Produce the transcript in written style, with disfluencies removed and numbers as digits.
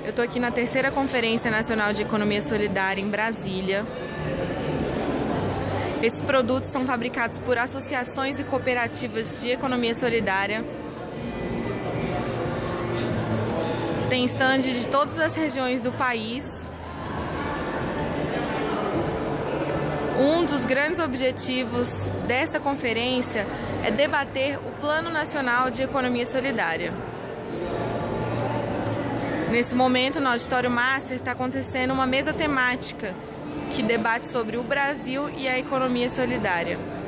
Eu estou aqui na terceira Conferência Nacional de Economia Solidária em Brasília. Esses produtos são fabricados por associações e cooperativas de economia solidária. Tem stand de todas as regiões do país. Um dos grandes objetivos dessa conferência é debater o Plano Nacional de Economia Solidária. Nesse momento, no Auditório Master, está acontecendo uma mesa temática que debate sobre o Brasil e a economia solidária.